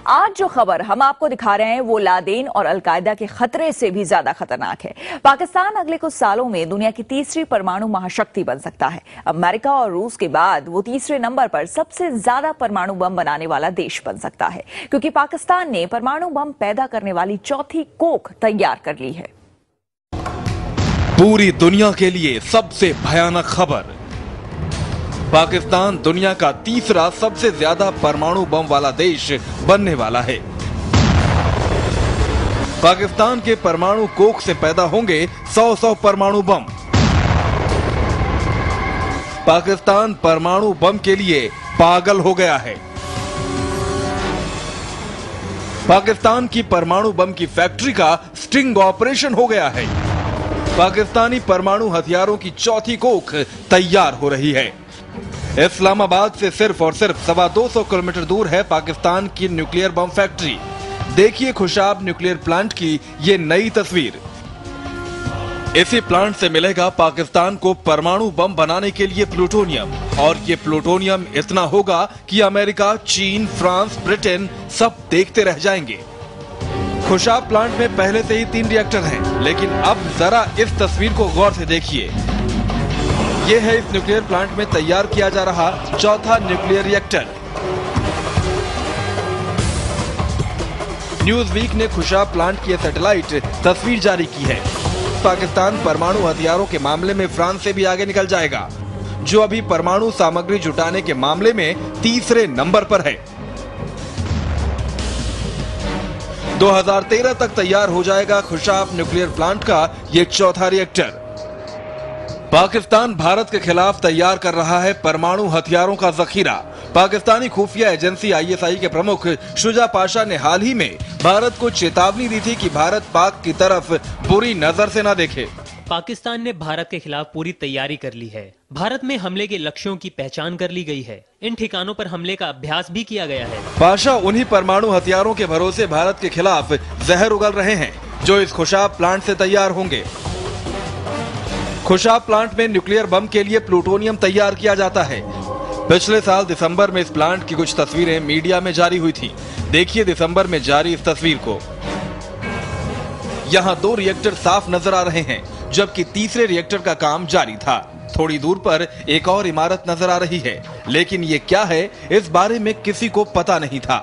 आज जो खबर हम आपको दिखा रहे हैं वो लादेन और अलकायदा के खतरे से भी ज्यादा खतरनाक है। पाकिस्तान अगले कुछ सालों में दुनिया की तीसरी परमाणु महाशक्ति बन सकता है। अमेरिका और रूस के बाद वो तीसरे नंबर पर सबसे ज्यादा परमाणु बम बनाने वाला देश बन सकता है, क्योंकि पाकिस्तान ने परमाणु बम पैदा करने वाली चौथी कोख तैयार कर ली है। पूरी दुनिया के लिए सबसे भयानक खबर, पाकिस्तान दुनिया का तीसरा सबसे ज्यादा परमाणु बम वाला देश बनने वाला है। पाकिस्तान के परमाणु कोख से पैदा होंगे 100 परमाणु बम। पाकिस्तान परमाणु बम के लिए पागल हो गया है। पाकिस्तान की परमाणु बम की फैक्ट्री का स्टिंग ऑपरेशन हो गया है। पाकिस्तानी परमाणु हथियारों की चौथी कोख तैयार हो रही है। इस्लामाबाद से सिर्फ और सिर्फ 225 किलोमीटर दूर है पाकिस्तान की न्यूक्लियर बम फैक्ट्री। देखिए खुशाब न्यूक्लियर प्लांट की ये नई तस्वीर। इसी प्लांट से मिलेगा पाकिस्तान को परमाणु बम बनाने के लिए प्लूटोनियम, और ये प्लूटोनियम इतना होगा कि अमेरिका, चीन, फ्रांस, ब्रिटेन सब देखते रह जाएंगे। खुशाब प्लांट में पहले से ही 3 रिएक्टर हैं, लेकिन अब जरा इस तस्वीर को गौर से देखिए। ये है इस न्यूक्लियर प्लांट में तैयार किया जा रहा चौथा न्यूक्लियर रिएक्टर। न्यूज वीक ने खुशाब प्लांट की सैटेलाइट तस्वीर जारी की है। पाकिस्तान परमाणु हथियारों के मामले में फ्रांस से भी आगे निकल जाएगा, जो अभी परमाणु सामग्री जुटाने के मामले में तीसरे नंबर पर है। 2013 तक तैयार हो जाएगा खुशाब न्यूक्लियर प्लांट का ये चौथा रिएक्टर। पाकिस्तान भारत के खिलाफ तैयार कर रहा है परमाणु हथियारों का जखीरा। पाकिस्तानी खुफिया एजेंसी ISI के प्रमुख शुजा पाशा ने हाल ही में भारत को चेतावनी दी थी कि भारत पाक की तरफ बुरी नजर से न देखे। पाकिस्तान ने भारत के खिलाफ पूरी तैयारी कर ली है। भारत में हमले के लक्ष्यों की पहचान कर ली गई है। इन ठिकानों पर हमले का अभ्यास भी किया गया है। पाशा उन्हीं परमाणु हथियारों के भरोसे भारत के खिलाफ जहर उगल रहे हैं, जो इस खुशाब प्लांट से तैयार होंगे। खुशाब प्लांट में न्यूक्लियर बम के लिए प्लूटोनियम तैयार किया जाता है। पिछले साल दिसंबर में इस प्लांट की कुछ तस्वीरें मीडिया में जारी हुई थी। देखिए दिसंबर में जारी इस तस्वीर को। यहाँ 2 रिएक्टर साफ नजर आ रहे हैं, जबकि तीसरे रिएक्टर का काम जारी था। थोड़ी दूर पर एक और इमारत नजर आ रही है, लेकिन ये क्या है इस बारे में किसी को पता नहीं था।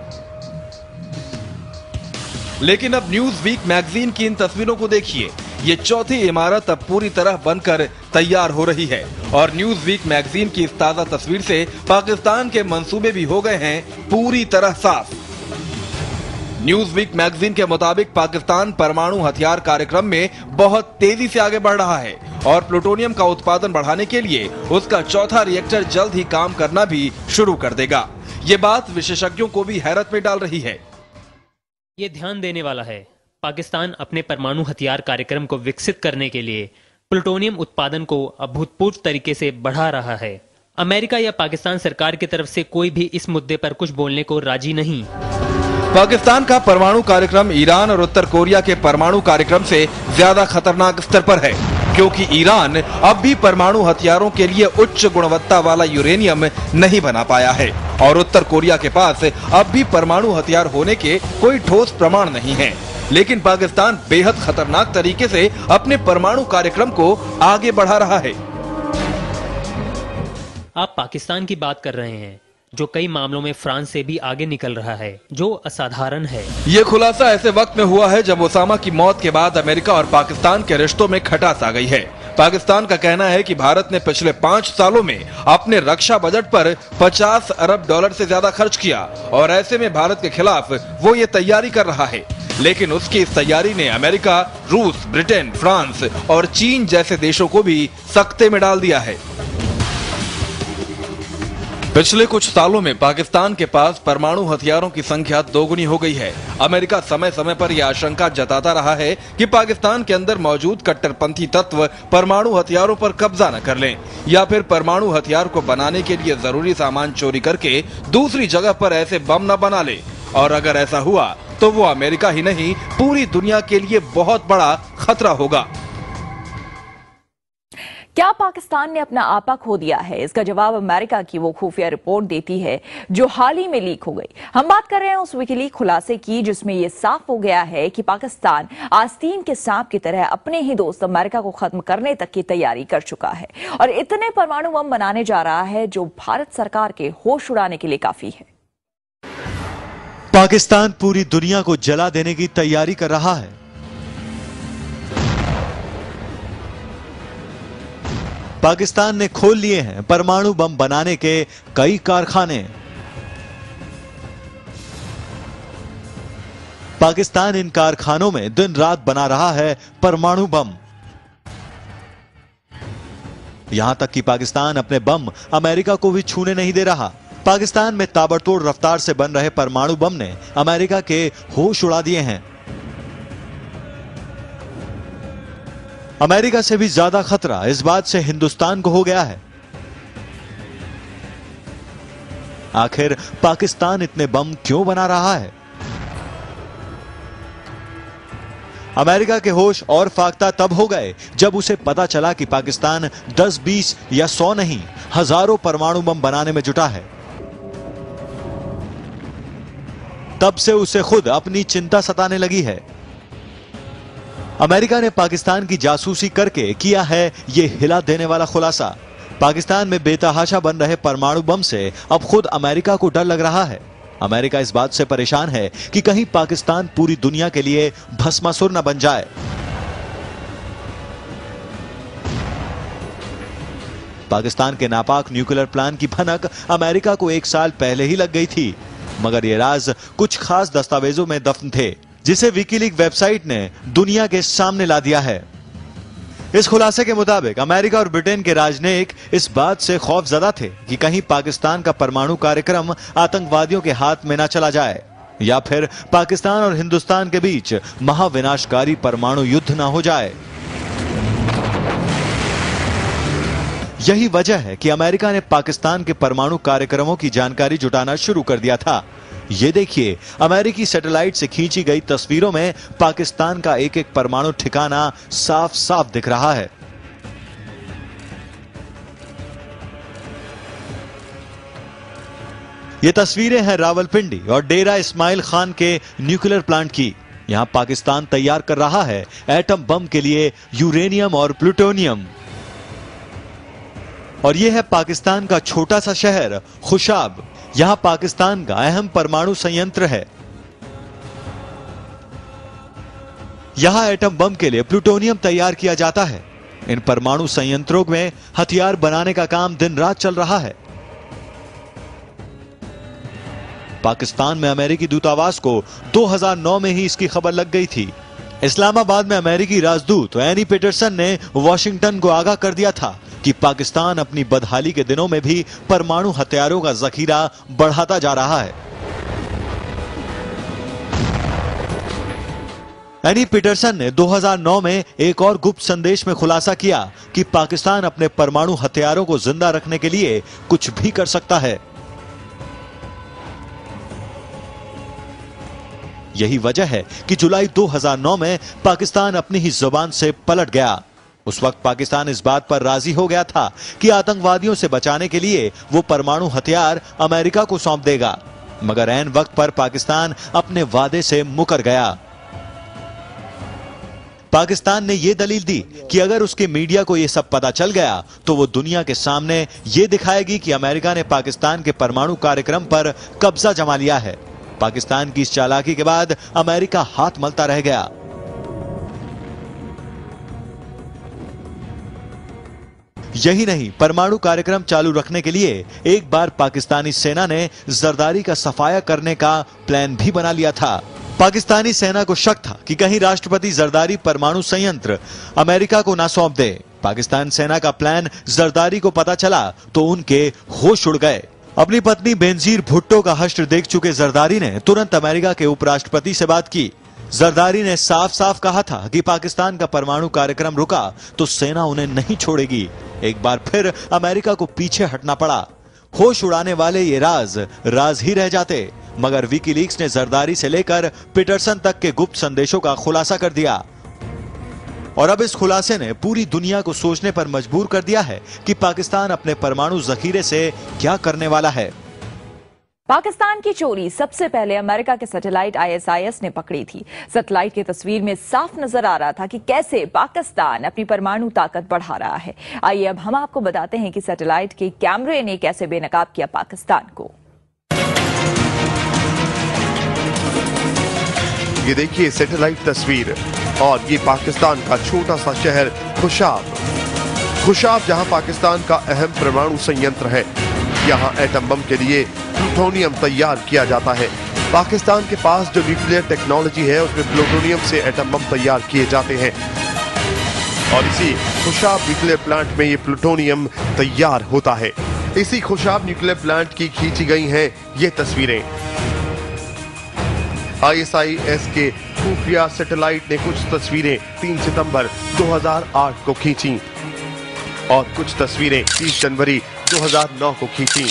लेकिन अब न्यूज वीक मैगजीन की इन तस्वीरों को देखिए। ये चौथी इमारत अब पूरी तरह बनकर तैयार हो रही है, और न्यूज वीक मैगजीन की इस ताजा तस्वीर से पाकिस्तान के मंसूबे भी हो गए हैं पूरी तरह साफ। न्यूज वीक मैगजीन के मुताबिक पाकिस्तान परमाणु हथियार कार्यक्रम में बहुत तेजी से आगे बढ़ रहा है, और प्लूटोनियम का उत्पादन बढ़ाने के लिए उसका चौथा रिएक्टर जल्द ही काम करना भी शुरू कर देगा। ये बात विशेषज्ञों को भी हैरत में डाल रही है। ये ध्यान देने वाला है, पाकिस्तान अपने परमाणु हथियार कार्यक्रम को विकसित करने के लिए प्लूटोनियम उत्पादन को अभूतपूर्व तरीके से बढ़ा रहा है। अमेरिका या पाकिस्तान सरकार की तरफ से कोई भी इस मुद्दे पर कुछ बोलने को राजी नहीं। पाकिस्तान का परमाणु कार्यक्रम ईरान और उत्तर कोरिया के परमाणु कार्यक्रम से ज्यादा खतरनाक स्तर पर है, क्योंकि ईरान अब भी परमाणु हथियारों के लिए उच्च गुणवत्ता वाला यूरेनियम नहीं बना पाया है, और उत्तर कोरिया के पास अब भी परमाणु हथियार होने के कोई ठोस प्रमाण नहीं है। लेकिन पाकिस्तान बेहद खतरनाक तरीके से अपने परमाणु कार्यक्रम को आगे बढ़ा रहा है। आप पाकिस्तान की बात कर रहे हैं, जो कई मामलों में फ्रांस से भी आगे निकल रहा है, जो असाधारण है। ये खुलासा ऐसे वक्त में हुआ है जब ओसामा की मौत के बाद अमेरिका और पाकिस्तान के रिश्तों में खटास आ गई है। पाकिस्तान का कहना है कि भारत ने पिछले 5 सालों में अपने रक्षा बजट पर 50 अरब डॉलर से ज्यादा खर्च किया, और ऐसे में भारत के खिलाफ वो ये तैयारी कर रहा है। लेकिन उसकी इस तैयारी ने अमेरिका, रूस, ब्रिटेन, फ्रांस और चीन जैसे देशों को भी सख्ते में डाल दिया है। पिछले कुछ सालों में पाकिस्तान के पास परमाणु हथियारों की संख्या दोगुनी हो गई है। अमेरिका समय समय पर यह आशंका जताता रहा है कि पाकिस्तान के अंदर मौजूद कट्टरपंथी तत्व परमाणु हथियारों पर कब्जा न कर लें, या फिर परमाणु हथियार को बनाने के लिए जरूरी सामान चोरी करके दूसरी जगह पर ऐसे बम न बना ले। और अगर ऐसा हुआ तो वो अमेरिका ही नहीं, पूरी दुनिया के लिए बहुत बड़ा खतरा होगा। क्या पाकिस्तान ने अपना आपा खो दिया है? इसका जवाब अमेरिका की वो खुफिया रिपोर्ट देती है जो हाल ही में लीक हो गई। हम बात कर रहे हैं उस विकीलीक खुलासे की जिसमें यह साफ हो गया है कि पाकिस्तान आस्तीन के सांप की तरह अपने ही दोस्त अमेरिका को खत्म करने तक की तैयारी कर चुका है और इतने परमाणु बम बनाने जा रहा है जो भारत सरकार के होश उड़ाने के लिए काफी है। पाकिस्तान पूरी दुनिया को जला देने की तैयारी कर रहा है। पाकिस्तान ने खोल लिए हैं परमाणु बम बनाने के कई कारखाने। पाकिस्तान इन कारखानों में दिन रात बना रहा है परमाणु बम। यहां तक कि पाकिस्तान अपने बम अमेरिका को भी छूने नहीं दे रहा। पाकिस्तान में ताबड़तोड़ रफ्तार से बन रहे परमाणु बम ने अमेरिका के होश उड़ा दिए हैं। अमेरिका से भी ज्यादा खतरा इस बात से हिंदुस्तान को हो गया है। आखिर पाकिस्तान इतने बम क्यों बना रहा है? अमेरिका के होश और फाख्ता तब हो गए जब उसे पता चला कि पाकिस्तान 10, 20 या 100 नहीं, हजारों परमाणु बम बनाने में जुटा है। तब से उसे खुद अपनी चिंता सताने लगी है। अमेरिका ने पाकिस्तान की जासूसी करके किया है यह हिला देने वाला खुलासा। पाकिस्तान में बेतहाशा बन रहे परमाणु बम से अब खुद अमेरिका को डर लग रहा है। अमेरिका इस बात से परेशान है कि कहीं पाकिस्तान पूरी दुनिया के लिए भस्मासुर न बन जाए। पाकिस्तान के नापाक न्यूक्लियर प्लान की भनक अमेरिका को 1 साल पहले ही लग गई थी, मगर ये राज कुछ खास दस्तावेजों में दफन थे जिसे विकीलीक वेबसाइट ने दुनिया के सामने ला दिया है। इस खुलासे के मुताबिक अमेरिका और ब्रिटेन के राजनयिक इस बात से खौफजदा थे कि कहीं पाकिस्तान का परमाणु कार्यक्रम आतंकवादियों के हाथ में न चला जाए या फिर पाकिस्तान और हिंदुस्तान के बीच महाविनाशकारी परमाणु युद्ध न हो जाए। यही वजह है कि अमेरिका ने पाकिस्तान के परमाणु कार्यक्रमों की जानकारी जुटाना शुरू कर दिया था। ये देखिए, अमेरिकी सैटेलाइट से खींची गई तस्वीरों में पाकिस्तान का एक एक परमाणु ठिकाना साफ साफ दिख रहा है। ये तस्वीरें हैं रावलपिंडी और डेरा इस्माइल खान के न्यूक्लियर प्लांट की। यहां पाकिस्तान तैयार कर रहा है एटम बम के लिए यूरेनियम और प्लूटोनियम। और यह है पाकिस्तान का छोटा सा शहर खुशाब। यहां पाकिस्तान का अहम परमाणु संयंत्र है। यहां एटम बम के लिए प्लूटोनियम तैयार किया जाता है। इन परमाणु संयंत्रों में हथियार बनाने का काम दिन रात चल रहा है। पाकिस्तान में अमेरिकी दूतावास को 2009 में ही इसकी खबर लग गई थी। इस्लामाबाद में अमेरिकी राजदूत एनी पीटरसन ने वॉशिंगटन को आगाह कर दिया था कि पाकिस्तान अपनी बदहाली के दिनों में भी परमाणु हथियारों का जखीरा बढ़ाता जा रहा है। एनी पीटरसन ने 2009 में एक और गुप्त संदेश में खुलासा किया कि पाकिस्तान अपने परमाणु हथियारों को जिंदा रखने के लिए कुछ भी कर सकता है। यही वजह है कि जुलाई 2009 में पाकिस्तान अपनी ही जुबान से पलट गया। उस वक्त पाकिस्तान इस बात पर राजी हो गया था कि आतंकवादियों से बचाने के लिए वो परमाणु हथियार अमेरिका को सौंप देगा, मगर ऐन वक्त पर पाकिस्तान अपने वादे से मुकर गया। पाकिस्तान ने यह दलील दी कि अगर उसके मीडिया को यह सब पता चल गया तो वो दुनिया के सामने यह दिखाएगी कि अमेरिका ने पाकिस्तान के परमाणु कार्यक्रम पर कब्जा जमा लिया है। पाकिस्तान की इस चालाकी के बाद अमेरिका हाथ मलता रह गया। यही नहीं, परमाणु कार्यक्रम चालू रखने के लिए एक बार पाकिस्तानी सेना ने जरदारी का सफाया करने का प्लान भी बना लिया था। पाकिस्तानी सेना को शक था कि कहीं राष्ट्रपति जरदारी परमाणु संयंत्र अमेरिका को ना सौंप दे। पाकिस्तान सेना का प्लान जरदारी को पता चला तो उनके होश उड़ गए। अपनी पत्नी बेनजीर भुट्टो का हश्र देख चुके जरदारी ने तुरंत अमेरिका के उपराष्ट्रपति से बात की। जरदारी ने साफ साफ कहा था कि पाकिस्तान का परमाणु कार्यक्रम रुका तो सेना उन्हें नहीं छोड़ेगी। एक बार फिर अमेरिका को पीछे हटना पड़ा। होश उड़ाने वाले ये राज ही रह जाते, मगर विकीलीक्स ने जरदारी से लेकर पीटरसन तक के गुप्त संदेशों का खुलासा कर दिया। और अब इस खुलासे ने पूरी दुनिया को सोचने पर मजबूर कर दिया है कि पाकिस्तान अपने परमाणु जखीरे से क्या करने वाला है। पाकिस्तान की चोरी सबसे पहले अमेरिका के सैटेलाइट ISIS ने पकड़ी थी। सैटेलाइट की तस्वीर में साफ नजर आ रहा था कि कैसे पाकिस्तान अपनी परमाणु ताकत बढ़ा रहा है। आइए अब हम आपको बताते हैं कि सैटेलाइट के कैमरे ने कैसे बेनकाब किया पाकिस्तान को। ये देखिए सैटेलाइट तस्वीर और ये पाकिस्तान का छोटा सा शहर खुशाब जहां पाकिस्तान का अहम परमाणु संयंत्र है। यहां एटम बम के लिए प्लूटोनियम तैयार किया जाता है। पाकिस्तान के पास जो न्यूक्लियर टेक्नोलॉजी है उसमें प्लूटोनियम से एटम बम तैयार किए जाते हैं और इसी खुशाब न्यूक्लियर प्लांट में ये प्लूटोनियम तैयार होता है। इसी खुशाब न्यूक्लियर प्लांट की खींची गई हैं ये तस्वीरें। ISIS के खुफिया सैटेलाइट ने कुछ तस्वीरें 3 सितंबर 2008 को खींची और कुछ तस्वीरें 30 जनवरी 2009 को खींची।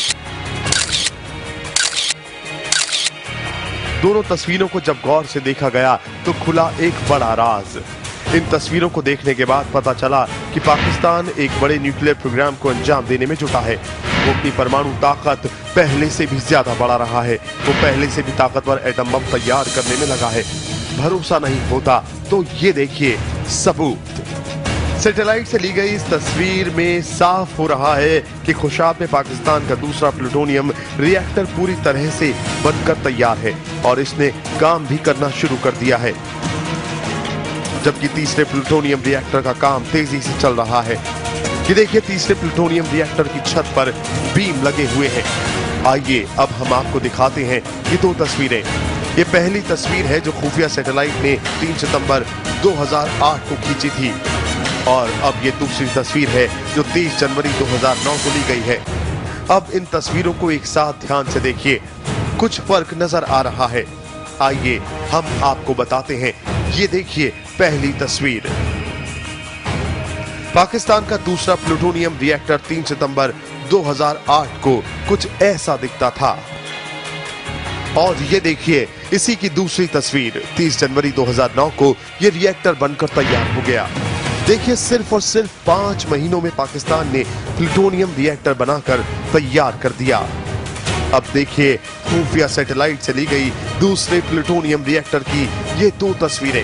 दोनों तस्वीरों को जब गौर से देखा गया तो खुला एक बड़ा राज। इन तस्वीरों को देखने के बाद पता चला कि पाकिस्तान एक बड़े न्यूक्लियर प्रोग्राम को अंजाम देने में जुटा है। वो अपनी परमाणु ताकत पहले से भी ज्यादा बढ़ा रहा है। वो पहले से भी ताकतवर एटम बम तैयार करने में लगा है। भरोसा नहीं होता तो ये देखिए सबूत। सैटेलाइट से ली गई इस तस्वीर में साफ हो रहा है कि खुशाब में पाकिस्तान का दूसरा प्लूटोनियम रिएक्टर पूरी तरह से बनकर तैयार है और इसने काम भी करना शुरू कर दिया है, जबकि तीसरे प्लूटोनियम रिएक्टर का काम तेजी से चल रहा है। ये देखिए तीसरे प्लूटोनियम रिएक्टर की छत पर बीम लगे हुए हैं। आइए अब हम आपको दिखाते हैं ये दो तस्वीरें। ये पहली तस्वीर है जो खुफिया सैटेलाइट ने 3 सितंबर 2008 को खींची थी और अब ये दूसरी तस्वीर है जो 30 जनवरी 2009 को ली गई है। अब इन तस्वीरों को एक साथ ध्यान से देखिए, कुछ फर्क नजर आ रहा है। आइए हम आपको बताते हैं। ये देखिए पहली तस्वीर, पाकिस्तान का दूसरा प्लूटोनियम रिएक्टर 3 सितंबर 2008 को कुछ ऐसा दिखता था। और ये देखिए इसी की दूसरी तस्वीर 30 जनवरी 2009 को ये रिएक्टर बनकर तैयार हो गया। देखिए सिर्फ और सिर्फ 5 महीनों में पाकिस्तान ने प्लूटोनियम रिएक्टर बनाकर तैयार कर दिया। अब देखिए खुफिया सैटेलाइट से ली गई दूसरे प्लूटोनियम रिएक्टर की ये दो तस्वीरें।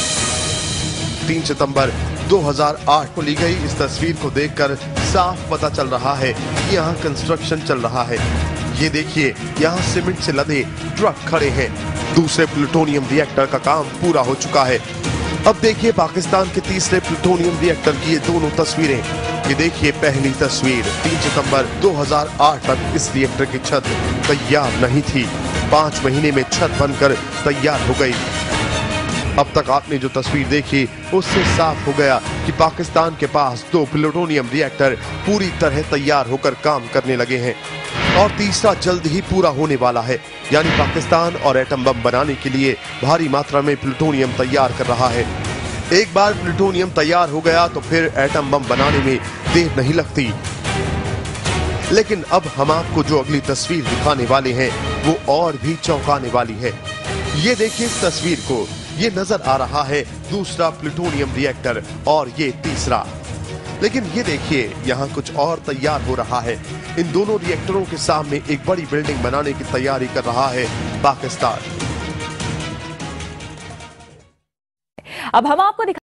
3 सितंबर 2008 को ली गई इस तस्वीर को देखकर साफ पता चल रहा है कि यहाँ कंस्ट्रक्शन चल रहा है। ये देखिए यहाँ सीमेंट से लदे ट्रक खड़े हैं। दूसरे प्लूटोनियम रिएक्टर का काम पूरा हो चुका है। अब देखिए पाकिस्तान के तीसरे प्लूटोनियम रिएक्टर की ये दोनों तस्वीरें। ये देखिए पहली तस्वीर 3 सितंबर 2008 तक इस रिएक्टर की छत तैयार नहीं थी। 5 महीने में छत बनकर तैयार हो गई। अब तक आपने जो तस्वीर देखी उससे साफ हो गया कि पाकिस्तान के पास 2 प्लूटोनियम रिएक्टर पूरी तरह तैयार होकर काम करने लगे हैं और तीसरा जल्द ही पूरा होने वाला है। यानी पाकिस्तान और एटम बम बनाने के लिए भारी मात्रा में प्लूटोनियम तैयार कर रहा है। एक बार प्लूटोनियम तैयार हो गया तो फिर एटम बम बनाने में देर नहीं लगती। लेकिन अब हम आपको जो अगली तस्वीर दिखाने वाले हैं वो और भी चौंकाने वाली है। ये देखिए इस तस्वीर को, ये नजर आ रहा है दूसरा प्लूटोनियम रिएक्टर और ये तीसरा। लेकिन ये देखिए यहाँ कुछ और तैयार हो रहा है। इन दोनों रिएक्टरों के सामने एक बड़ी बिल्डिंग बनाने की तैयारी कर रहा है पाकिस्तान। अब हम आपको